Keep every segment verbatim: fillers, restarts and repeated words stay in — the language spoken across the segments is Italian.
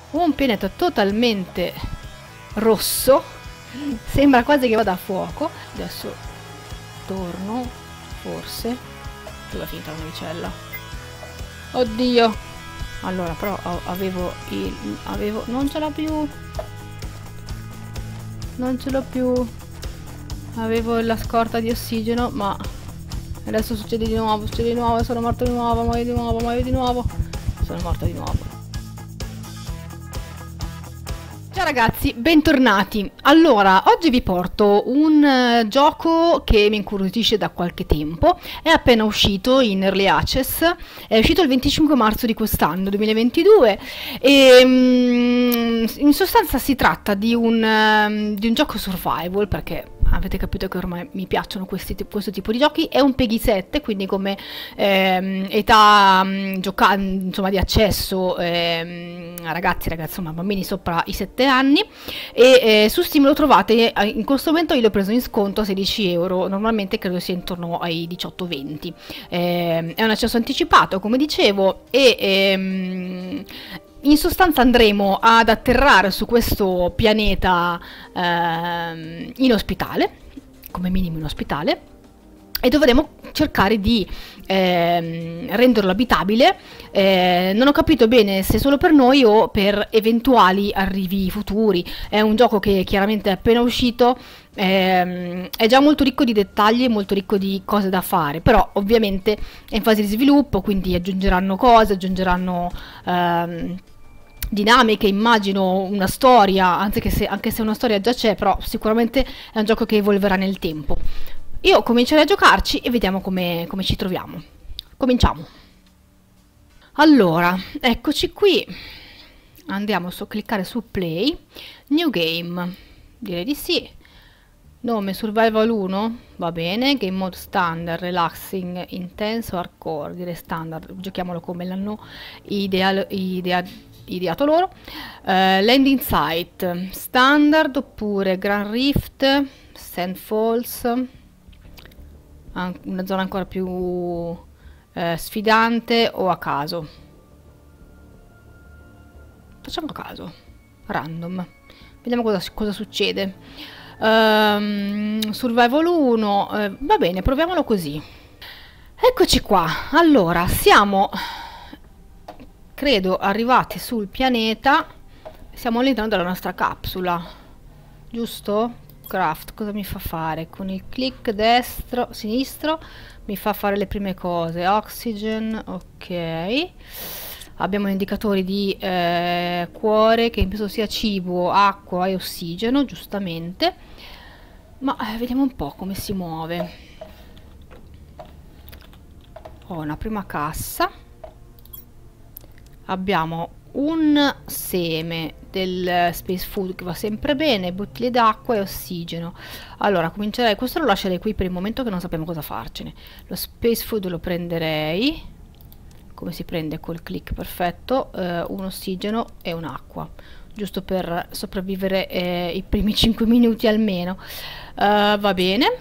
un pianeta totalmente rosso, sembra quasi che vada a fuoco. Adesso torno, forse. Dove è finita la navicella? Oddio! Allora, però avevo il... avevo... non ce l'ho più! Non ce l'ho più! Avevo la scorta di ossigeno, ma... adesso succede di nuovo, succede di nuovo, sono morto di nuovo, muoio di nuovo, muoio di nuovo. Sono morto di nuovo. Ciao ragazzi, bentornati. Allora, oggi vi porto un uh, gioco che mi incuriosisce da qualche tempo. È appena uscito in Early Access, è uscito il venticinque marzo di quest'anno, duemilaventidue, e um, in sostanza si tratta di un, um, di un gioco survival, perché avete capito che ormai mi piacciono questi, questo tipo di giochi. È un Peggy sette, quindi come ehm, età um, gioca insomma di accesso ehm, a ragazzi, ragazzi, insomma bambini sopra i sette anni, e eh, su Steam lo trovate, in questo momento io l'ho preso in sconto a sedici euro, normalmente credo sia intorno ai diciotto venti. Eh, è un accesso anticipato, come dicevo, e ehm, in sostanza andremo ad atterrare su questo pianeta eh, inospitale, come minimo inospitale, e dovremo cercare di eh, renderlo abitabile. Eh, non ho capito bene se solo per noi o per eventuali arrivi futuri. È un gioco che chiaramente è appena uscito, ehm, è già molto ricco di dettagli e molto ricco di cose da fare, però ovviamente è in fase di sviluppo, quindi aggiungeranno cose, aggiungeranno ehm, dinamiche, immagino una storia, anche se, anche se una storia già c'è, però sicuramente è un gioco che evolverà nel tempo. Io comincerei a giocarci e vediamo come, come ci troviamo. Cominciamo. Allora, eccoci qui. Andiamo a cliccare su play. New game. Direi di sì. Nome survival uno. Va bene. Game mode standard, relaxing, intense o hardcore. Direi standard. Giochiamolo come l'hanno ideal, idea, ideato loro. Uh, landing site. Standard oppure Grand Rift. Sand Falls. Una zona ancora più eh, sfidante o a caso. Facciamo a caso, random, vediamo cosa, cosa succede. um, Survival uno, eh, va bene, proviamolo così. Eccoci qua. Allora, siamo, credo, arrivati sul pianeta. Siamo all'interno della nostra capsula, giusto? Craft, cosa mi fa fare? Con il clic destro, sinistro mi fa fare le prime cose. Oxygen, ok. Abbiamo indicatori di eh, cuore, che penso sia cibo, acqua e ossigeno, giustamente. Ma eh, vediamo un po' come si muove. Ho una prima cassa. Abbiamo un seme del space food che va sempre bene, bottiglie d'acqua e ossigeno. Allora comincerei, questo lo lascerei qui per il momento che non sappiamo cosa farcene. Lo space food lo prenderei, come si prende col click, perfetto. eh, un ossigeno e un'acqua, giusto per sopravvivere eh, i primi cinque minuti almeno. uh, va bene.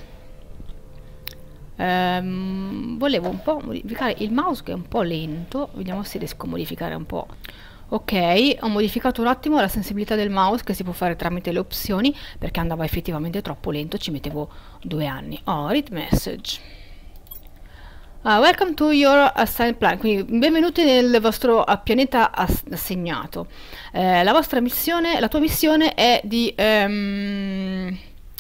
Um, volevo un po' modificare il mouse che è un po' lento, vediamo se riesco a modificare un po'. Ok, ho modificato un attimo la sensibilità del mouse, che si può fare tramite le opzioni, perché andava effettivamente troppo lento, ci mettevo due anni. Oh, read message. Uh, welcome to your assigned planet, quindi benvenuti nel vostro uh, pianeta ass assegnato. Uh, la vostra missione, la tua missione è di... Um,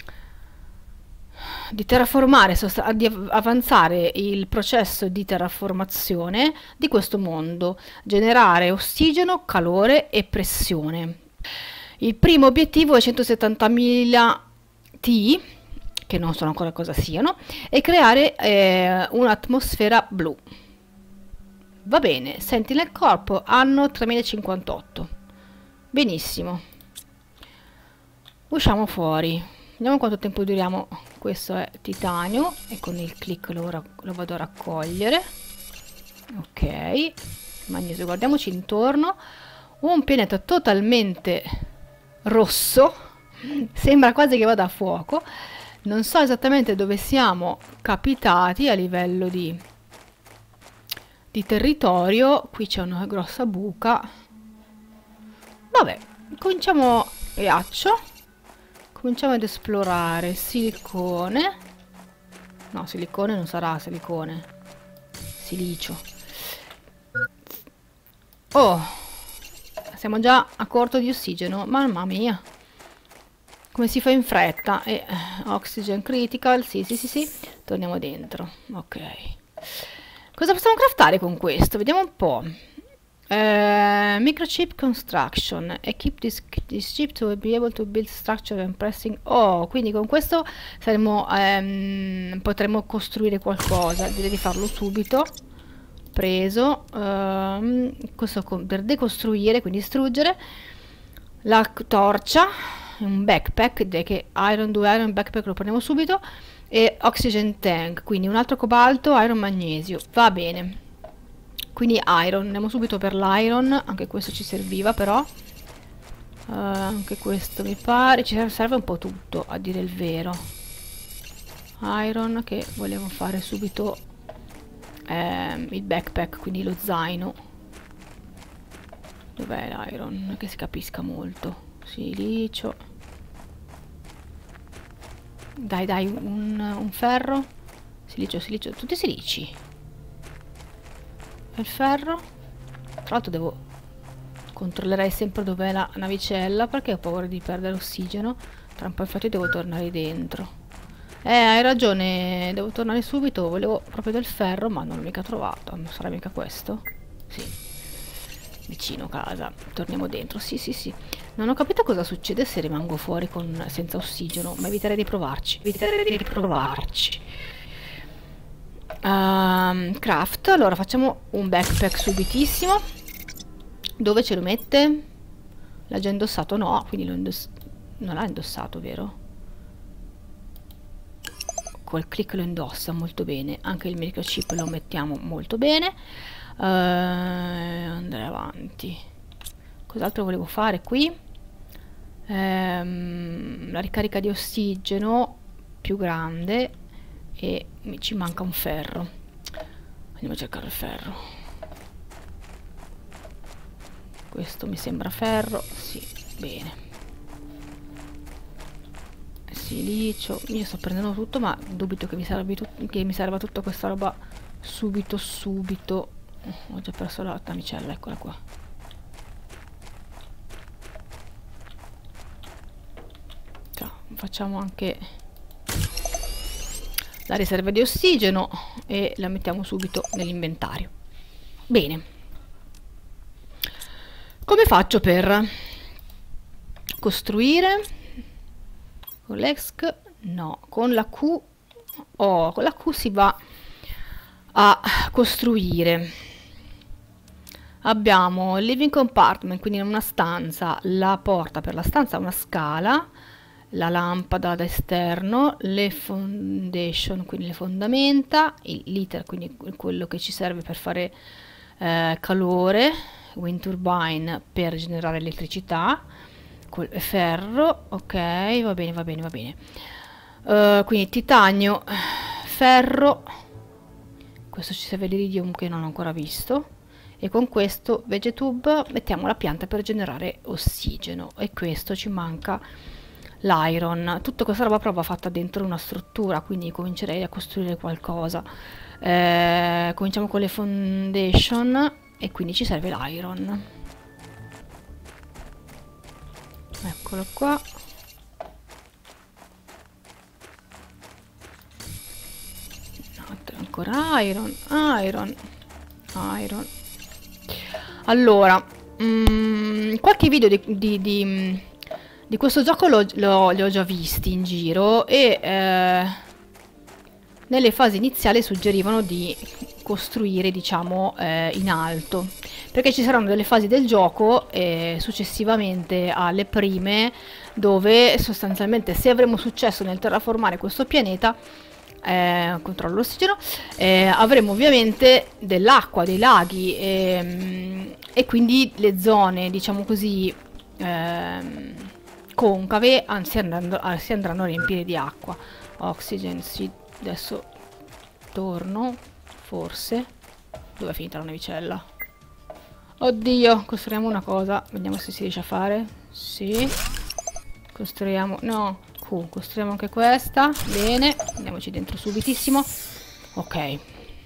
di terraformare, di avanzare il processo di terraformazione di questo mondo, generare ossigeno, calore e pressione. Il primo obiettivo è centosettantamila T, che non so ancora cosa siano, e creare eh, un'atmosfera blu. Va bene, senti nel corpo, anno tremilacinquantotto. Benissimo. Usciamo fuori. Vediamo quanto tempo duriamo. Questo è titanio e con il clic lo, lo vado a raccogliere. Ok, magnesio, guardiamoci intorno. Un pianeta totalmente rosso, sembra quasi che vada a fuoco. Non so esattamente dove siamo capitati a livello di, di territorio. Qui c'è una grossa buca. Vabbè, cominciamo ghiaccio. Cominciamo ad esplorare silicone. No, silicone non sarà silicone. Silicio. Oh, siamo già a corto di ossigeno. Mamma mia. Come si fa in fretta? E, oxygen critical. Sì, sì, sì, sì. Torniamo dentro. Ok. Cosa possiamo craftare con questo? Vediamo un po'. Uh, microchip construction. Equip this, this chip to be able to build structure and pressing. Oh, quindi con questo saremo, um, potremo costruire qualcosa. Direi di farlo subito. Preso. Um, questo per decostruire, quindi distruggere. La torcia. Un backpack. Direi che iron, due iron backpack lo prendiamo subito. E oxygen tank. Quindi un altro cobalto, iron, magnesio. Va bene. Quindi iron, andiamo subito per l'iron, anche questo ci serviva però, uh, anche questo mi pare, ci serve un po' tutto a dire il vero. Iron, che volevo fare subito ehm, il backpack, quindi lo zaino. Dov'è l'iron? Che si capisca molto. Silicio. Dai dai, un, un ferro. Silicio, silicio, tutti silici. Il ferro. Tra l'altro devo controllerei sempre dov'è la navicella perché ho paura di perdere ossigeno. Tra un po' infatti devo tornare dentro. Eh, hai ragione, devo tornare subito. Volevo proprio del ferro, ma non l'ho mica trovato. Non sarà mica questo? Sì. Vicino casa. Torniamo dentro. Sì, sì, sì. Non ho capito cosa succede se rimango fuori con, senza ossigeno, ma eviterei di provarci. Eviterei di provarci. Um, craft, allora facciamo un backpack subitissimo. Dove ce lo mette? L'ha già indossato? No, quindi lo indoss non l'ha indossato, vero? Col click lo indossa molto bene. Anche il microchip lo mettiamo molto bene. uh, Andrei avanti. Cos'altro volevo fare qui? Um, la ricarica di ossigeno più grande. E mi ci manca un ferro. Andiamo a cercare il ferro. Questo mi sembra ferro. Sì, bene. Silicio. Io sto prendendo tutto, ma dubito che mi serva, tut che mi serva tutta questa roba subito, subito. Oh, ho già perso la tamicella, eccola qua. Ciao, facciamo anche la riserva di ossigeno e la mettiamo subito nell'inventario. Bene. Come faccio per costruire? Con l'E S C? No, con la Q. Oh, con la Q si va a costruire. Abbiamo il living compartment, quindi in una stanza, la porta per la stanza, una scala, la lampada da esterno, le foundation, quindi le fondamenta, il liter, quindi quello che ci serve per fare eh, calore, wind turbine per generare elettricità, col ferro, ok, va bene, va bene, va bene. Uh, quindi titanio, ferro, questo ci serve l'iridium che non ho ancora visto, e con questo vegetube mettiamo la pianta per generare ossigeno, e questo ci manca l'iron. Tutta questa roba però va fatta dentro una struttura, quindi comincerei a costruire qualcosa. Eh, cominciamo con le foundation e quindi ci serve l'iron. Eccolo qua. Ancora iron, iron, iron. Allora, mm, qualche video di, di, di Di questo gioco lo, lo, li ho già visti in giro e eh, nelle fasi iniziali suggerivano di costruire, diciamo, eh, in alto, perché ci saranno delle fasi del gioco eh, successivamente alle prime, dove sostanzialmente, se avremo successo nel terraformare questo pianeta, eh, controllo l'ossigeno, eh, avremo ovviamente dell'acqua, dei laghi e, e quindi le zone, diciamo così, eh, concave anzi andando, si andranno a riempire di acqua. Oxygen, sì, adesso torno, forse. Dove è finita la navicella? Oddio, costruiamo una cosa. Vediamo se si riesce a fare. Sì. Costruiamo... No, Q. Costruiamo anche questa. Bene. Andiamoci dentro subitissimo. Ok.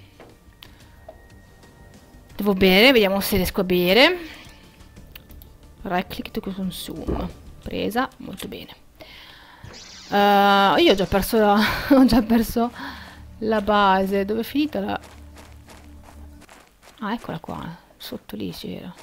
Devo bere, vediamo se riesco a bere. Right click to consume. Presa, molto bene. Uh, io ho già perso la... ho già perso la base. Dove è finita la... Ah, eccola qua. Sotto lì c'era.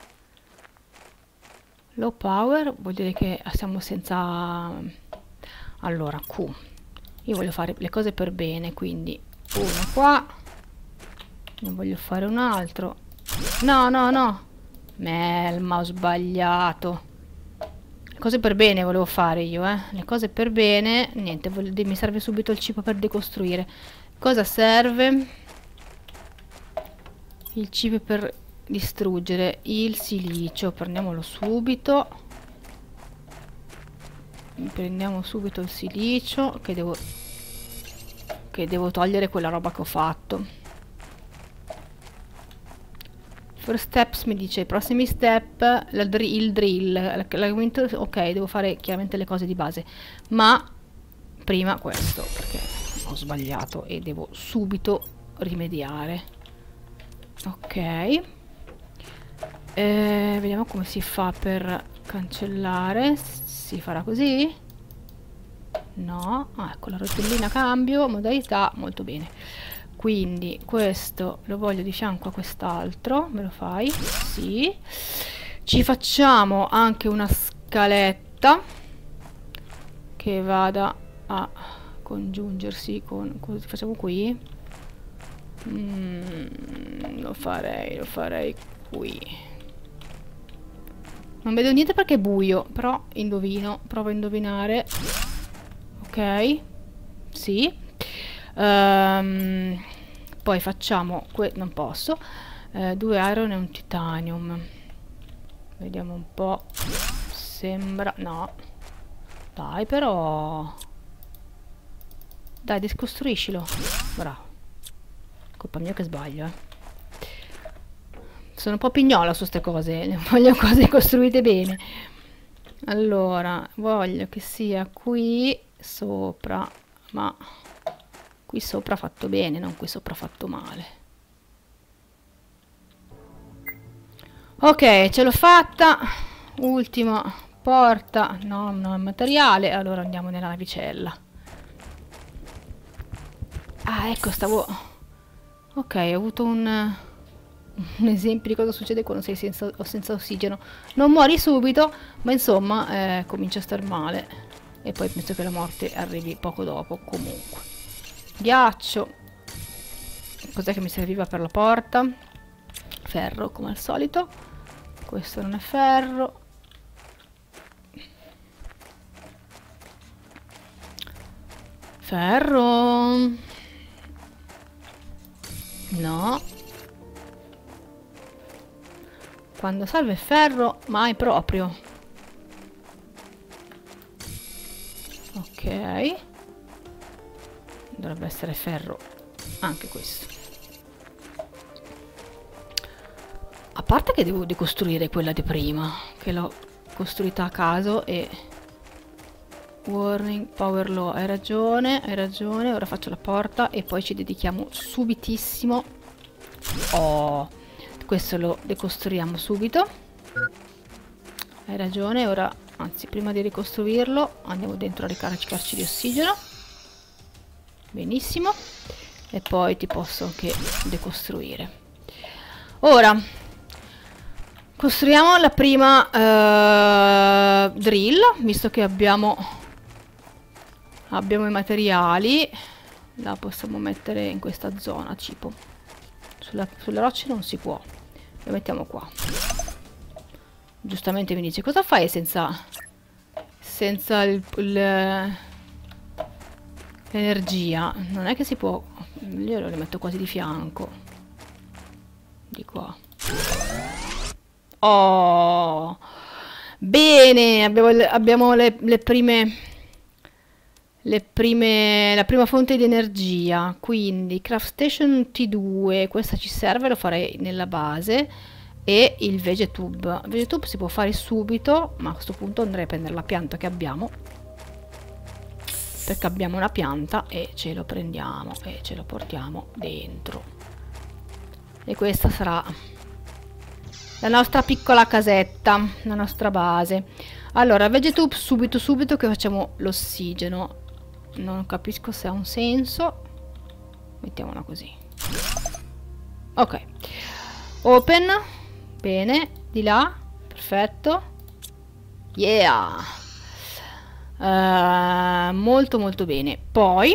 Low power vuol dire che siamo senza... Allora, Q. Io voglio fare le cose per bene, quindi uno qua. Ne voglio fare un altro. No, no, no. Melma, ho sbagliato. Le cose per bene volevo fare io, eh. Le cose per bene. Niente, mi serve subito il cibo per decostruire. Cosa serve? Il cibo per distruggere il silicio. Prendiamolo subito. Prendiamo subito il silicio. Che devo... Che devo togliere quella roba che ho fatto. First steps mi dice i prossimi step, la dr il drill, la, la winter, ok, devo fare chiaramente le cose di base, ma prima questo, perché ho sbagliato e devo subito rimediare. Ok, eh, vediamo come si fa per cancellare. Si farà così? No, ah, ecco la rotellina cambio, modalità, molto bene. Quindi questo lo voglio di fianco a quest'altro, me lo fai? Sì. Ci facciamo anche una scaletta che vada a congiungersi con... Cosa facciamo qui? Mm, lo farei, lo farei qui. Non vedo niente perché è buio, però indovino, provo a indovinare. Ok, sì. Um, poi facciamo que non posso eh, due iron e un titanium. Vediamo un po'. Sembra no, dai, però dai, discostruiscilo. Bravo, colpa mia che sbaglio, eh. Sono un po' pignola su queste cose, voglio cose costruite bene. Allora voglio che sia qui sopra, ma qui sopra fatto bene, non qui sopra fatto male. Ok, ce l'ho fatta. Ultima porta. No, no, è materiale. Allora andiamo nella navicella. Ah, ecco, stavo... Ok, ho avuto un... un esempio di cosa succede quando sei senza, senza ossigeno. Non muori subito, ma insomma, eh, comincia a star male. E poi penso che la morte arrivi poco dopo, comunque. Ghiaccio. Cos'è che mi serviva per la porta? Ferro, come al solito. Questo non è ferro. Ferro. No. Quando serve ferro, mai proprio. Ok. Dovrebbe essere ferro anche questo. A parte che devo decostruire quella di prima, che l'ho costruita a caso e... Warning, power low, hai ragione, hai ragione. Ora faccio la porta e poi ci dedichiamo subitissimo. Oh, questo lo decostruiamo subito. Hai ragione, ora, anzi, prima di ricostruirlo andiamo dentro a ricaricarci di ossigeno. Benissimo. E poi ti posso anche decostruire. Ora costruiamo la prima uh, drill, visto che abbiamo abbiamo i materiali. La possiamo mettere in questa zona, tipo sulla, sulle rocce non si può, la mettiamo qua. Giustamente mi dice cosa fai senza senza il, il l'energia. Non è che si può. Io lo metto quasi di fianco, di qua. Oh, bene, abbiamo, le, abbiamo le, le prime le prime la prima fonte di energia. Quindi craft station T due, questa ci serve, lo farei nella base. e il Vegetube. Il Vegetube si può fare subito, ma a questo punto andrei a prendere la pianta che abbiamo, perché abbiamo una pianta, e ce lo prendiamo e ce lo portiamo dentro. E questa sarà la nostra piccola casetta, la nostra base. Allora, Vegetube subito subito che facciamo l'ossigeno. Non capisco se ha un senso. Mettiamola così. Ok. Open. Bene. Di là. Perfetto. Yeah. Uh, molto molto bene. Poi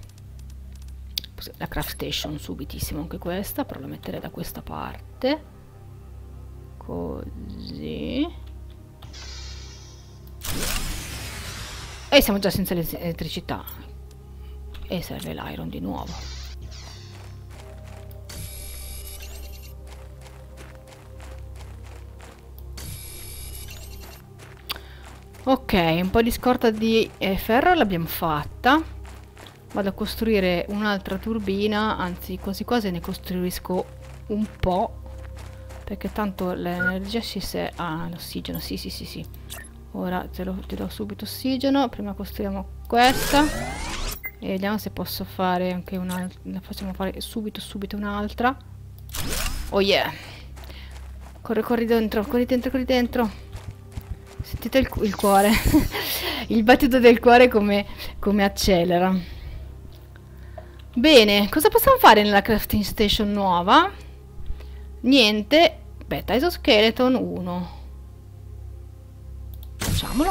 la craft station subitissimo anche questa, però la metterei da questa parte. Così. E siamo già senza elettricità. E serve l'iron di nuovo. Ok, un po' di scorta di eh, ferro l'abbiamo fatta. Vado a costruire un'altra turbina, anzi quasi quasi ne costruisco un po', perché tanto l'energia si se... Ah, l'ossigeno, sì sì sì sì. Ora te lo, ti do subito ossigeno. Prima costruiamo questa e vediamo se posso fare anche un'altra. La facciamo fare subito subito un'altra. Oh yeah. Corri corri dentro, corri dentro, corri dentro. Sentite il, il cuore. Il battito del cuore come, come accelera. Bene, cosa possiamo fare nella crafting station nuova? Niente. Beta Exoskeleton uno. Facciamolo.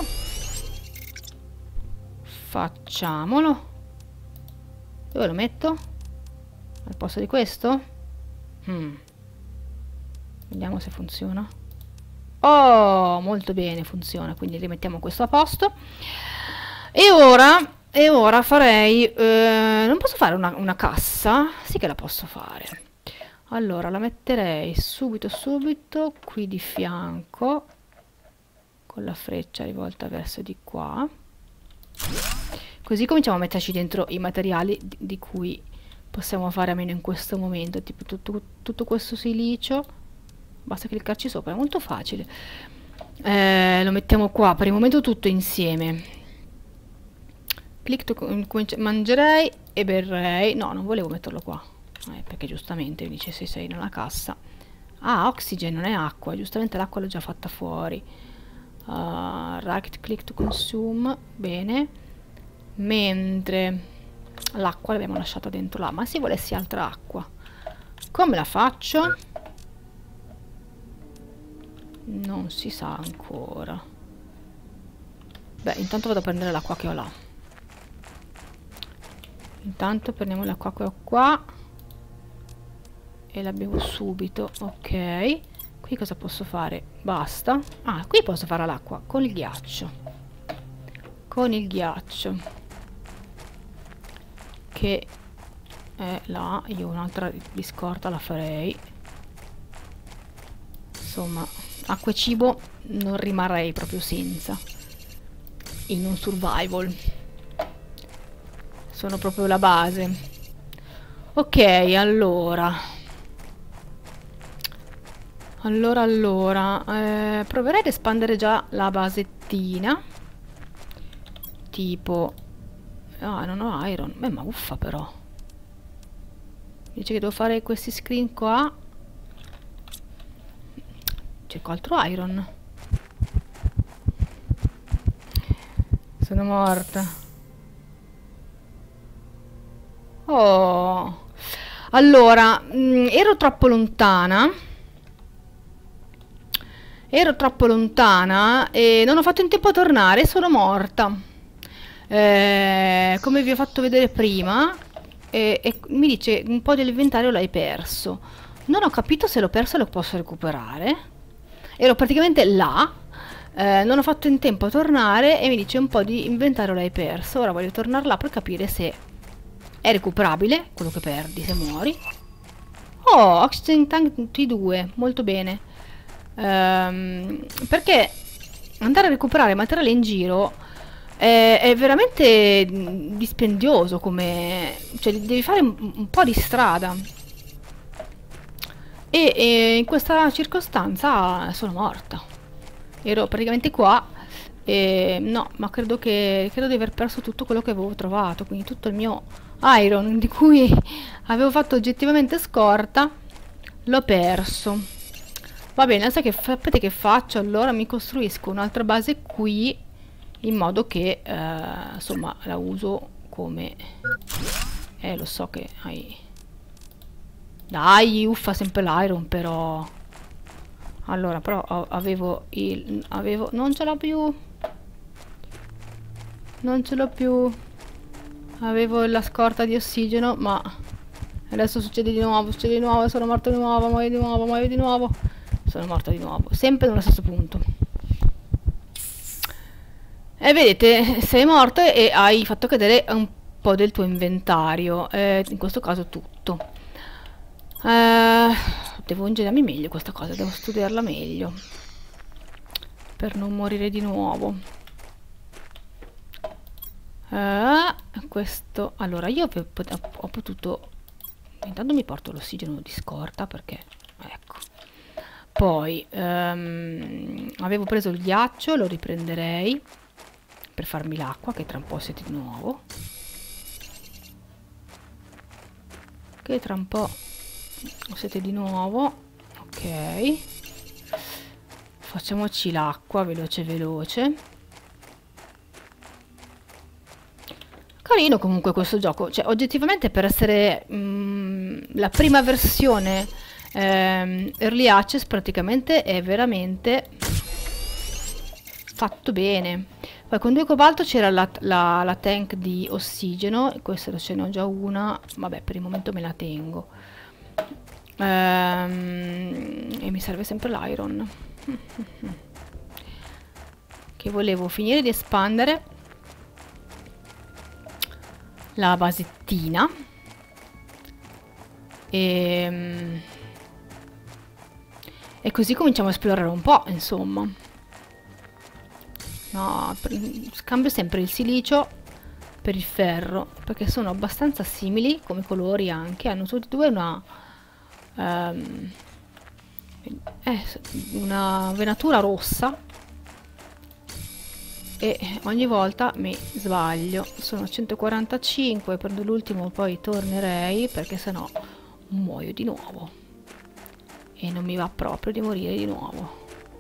Facciamolo. Dove lo metto? Al posto di questo? Hmm. Vediamo se funziona. Oh, molto bene, funziona. Quindi rimettiamo questo a posto. E ora, e ora farei... Eh, non posso fare una, una cassa? Sì che la posso fare. Allora, la metterei subito subito qui di fianco, con la freccia rivolta verso di qua. Così cominciamo a metterci dentro i materiali di, di cui possiamo fare a meno in questo momento, tipo tutto, tutto questo silicio. Basta cliccarci sopra, è molto facile. Eh, lo mettiamo qua, per il momento tutto insieme. Clic, mangerei e berrei. No, non volevo metterlo qua, eh, perché giustamente mi dice se sei nella cassa. Ah, oxygen, non è acqua, giustamente l'acqua l'ho già fatta fuori. Uh, right click to consume, bene. Mentre l'acqua l'abbiamo lasciata dentro là, ma se volessi altra acqua come la faccio? Non si sa ancora. Beh, intanto vado a prendere l'acqua che ho là. Intanto prendiamo l'acqua che ho qua e la bevo subito. Ok, qui cosa posso fare? Basta. Ah, qui posso fare l'acqua con il ghiaccio. Con il ghiaccio che è là. Io un'altra di scorta la farei. Insomma, acqua e cibo non rimarrei proprio senza in un survival. Sono proprio la base. Ok, allora allora allora eh, proverei ad espandere già la basettina, tipo... Ah, non ho iron. Beh, ma uffa però. Dice che devo fare questi screen qua. Cerco altro iron. Sono morta. Oh. Allora, mh, ero troppo lontana. Ero troppo lontana e non ho fatto in tempo a tornare, sono morta. Eh, come vi ho fatto vedere prima, e, e mi dice un po' dell'inventario l'hai perso. Non ho capito se l'ho perso e lo posso recuperare. Ero praticamente là, eh, non ho fatto in tempo a tornare e mi dice un po' di inventario l'hai perso. Ora voglio tornare là per capire se è recuperabile quello che perdi se muori. Oh, Oxygen Tank T due, molto bene. Um, perché andare a recuperare materiale in giro è, è veramente dispendioso, come... cioè devi fare un, un po' di strada. e, e in questa circostanza sono morta. Ero praticamente qua e no, ma credo che credo di aver perso tutto quello che avevo trovato, quindi tutto il mio iron di cui avevo fatto oggettivamente scorta l'ho perso. Va bene, sai che sapete che faccio? Allora mi costruisco un'altra base qui in modo che eh, insomma la uso come eh lo so che hai dai uffa sempre l'iron però allora però avevo il avevo non ce l'ho più non ce l'ho più avevo la scorta di ossigeno ma adesso succede di nuovo succede di nuovo sono morto di nuovo muoio di nuovo muoio di nuovo sono morto di nuovo sempre nello stesso punto. E vedete, sei morto e hai fatto cadere un po' del tuo inventario, eh, in questo caso tutto. Eh, devo ingegnarmi meglio questa cosa, devo studiarla meglio per non morire di nuovo. Eh, questo, allora io ho, ho potuto, intanto mi porto l'ossigeno di scorta perché, ecco. Poi um, avevo preso il ghiaccio, lo riprenderei per farmi l'acqua che tra un po' siete di nuovo che tra un po' siete di nuovo ok, facciamoci l'acqua veloce veloce. Carino comunque questo gioco, cioè oggettivamente per essere mm, la prima versione ehm, early access praticamente è veramente fatto bene. Poi con due cobalto c'era la, la, la tank di ossigeno, e questa ce ne ho già una, vabbè per il momento me la tengo. Ehm, e mi serve sempre l'iron. Che volevo finire di espandere la basettina. E, e così cominciamo a esplorare un po', insomma. No, scambio sempre il silicio per il ferro perché sono abbastanza simili come colori anche, hanno tutti e due una um, eh, una venatura rossa e ogni volta mi sbaglio. Sono centoquarantacinque, prendo l'ultimo poi tornerei perché sennò muoio di nuovo e non mi va proprio di morire di nuovo.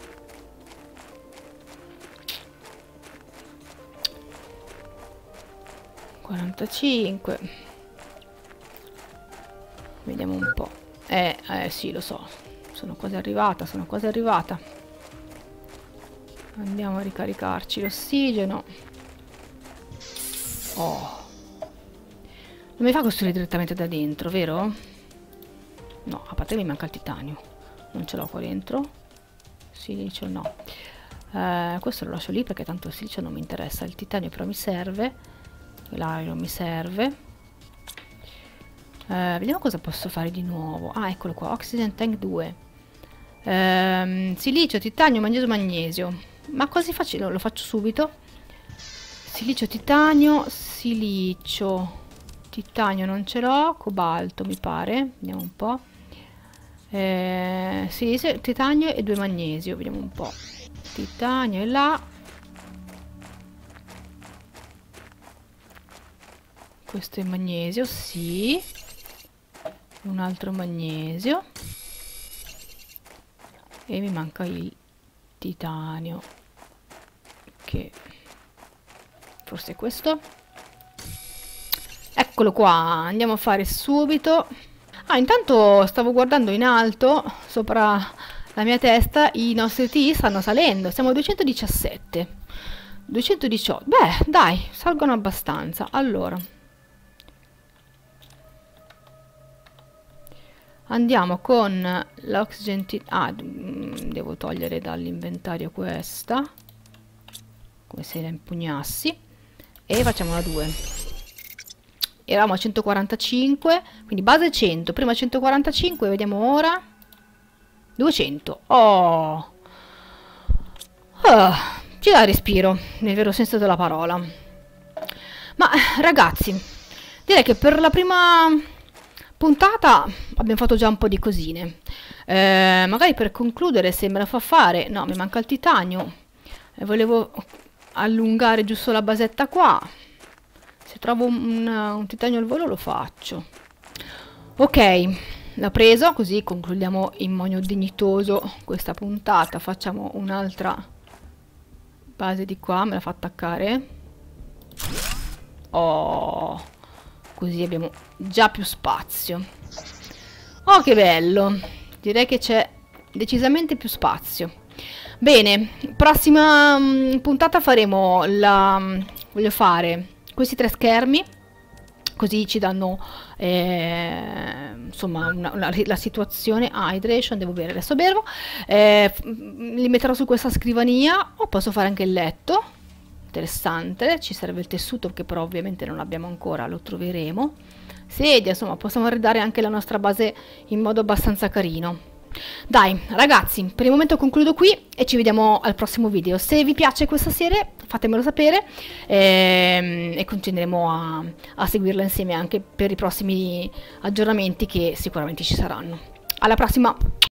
quarantacinque, vediamo un po'. Eh, eh sì, lo so, sono quasi arrivata, sono quasi arrivata. Andiamo a ricaricarci l'ossigeno. Oh, non mi fa costruire direttamente da dentro, vero? No, a parte mi manca il titanio, non ce l'ho qua dentro. Silicio no, eh, questo lo lascio lì perché tanto il silicio non mi interessa, il titanio però mi serve. L'iron mi serve. Eh, vediamo cosa posso fare di nuovo. Ah, eccolo qua, Oxygen Tank due. Ehm, silicio, titanio, magnesio, magnesio. Ma così facile, lo faccio subito. Silicio, titanio, silicio. Titanio non ce l'ho, cobalto mi pare. Vediamo un po'. Eh, silicio, titanio e due magnesio, vediamo un po'. Titanio è là. Questo è magnesio, sì. Un altro magnesio. E mi manca il titanio. Che forse è questo. Eccolo qua, andiamo a fare subito. Ah, intanto stavo guardando in alto, sopra la mia testa, i nostri T stanno salendo. Siamo a duecentodiciassette. duecentodiciotto. Beh, dai, salgono abbastanza. Allora. Andiamo con l'oxygen. Ah, devo togliere dall'inventario questa, come se la impugnassi, e facciamo la due. Eravamo a centoquarantacinque, quindi base cento, prima centoquarantacinque, vediamo ora duecento. Oh, oh, ci dà respiro nel vero senso della parola. Ma ragazzi, direi che per la prima puntata abbiamo fatto già un po' di cosine. Eh, magari per concludere, se me la fa fare, no, mi manca il titanio e volevo allungare giusto la basetta qua. Se trovo un, un titanio al volo lo faccio. Ok, l'ho preso, così concludiamo in modo dignitoso questa puntata. Facciamo un'altra base di qua, me la fa attaccare. Oh, così abbiamo già più spazio. Oh, che bello! Direi che c'è decisamente più spazio. Bene, prossima mh, puntata faremo la... voglio fare questi tre schermi, così ci danno eh, insomma una, una, la situazione. Ah, hydration, devo bere, adesso bevo. Eh, li metterò su questa scrivania, o posso fare anche il letto. Interessante, ci serve il tessuto che però ovviamente non abbiamo ancora, lo troveremo. Sedia, insomma, possiamo arredare anche la nostra base in modo abbastanza carino. Dai ragazzi, per il momento concludo qui e ci vediamo al prossimo video. Se vi piace questa serie fatemelo sapere ehm, e continueremo a, a seguirla insieme anche per i prossimi aggiornamenti che sicuramente ci saranno. Alla prossima!